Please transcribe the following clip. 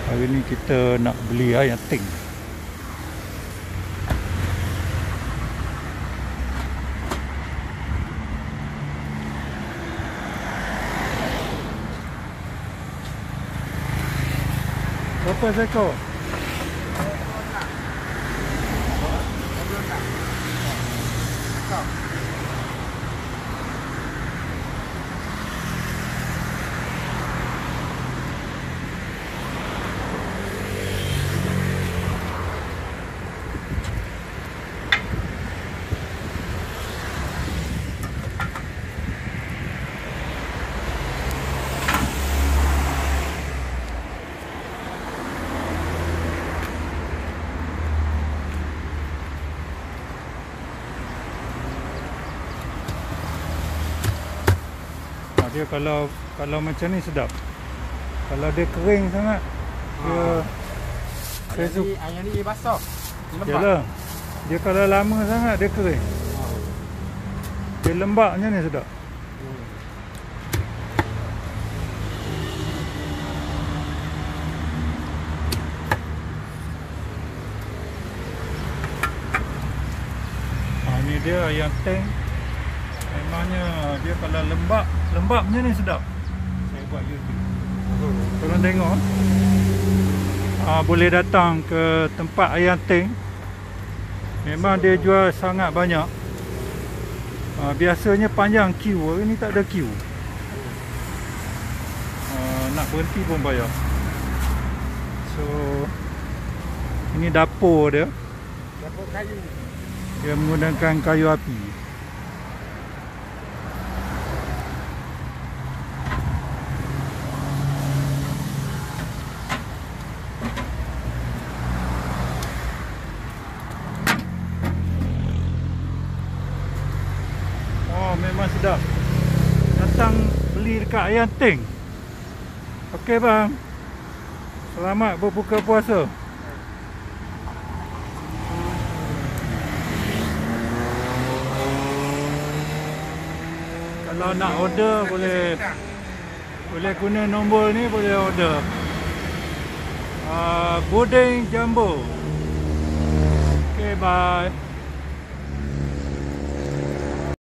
Hari ni kita nak beli ayam Teng. Berapa seekor? Dia kalau macam ni sedap. Kalau dia kering sangat, ayam ni basah. Lembab. Yalah. Dia kalau lama sangat dia kering. Dia lembab macam ni sedap. Ni dia ayam Teng. Memangnya dia kalau lembab macam ni sedap. Saya buat YouTube. Korang tengok. Boleh datang ke tempat ayam Teng. Memang dia jual sangat banyak. Biasanya panjang queue. Hari ni tak ada queue. Nak berhenti pun bayar. So ini dapur dia. Dapur kayu. Dia menggunakan kayu api. Memang sedap. Datang beli dekat ayam Teng. Okey bang. Selamat berbuka puasa. Kalau nak order boleh guna nombor ni, boleh order. Sudin Jambol. Okey, bye.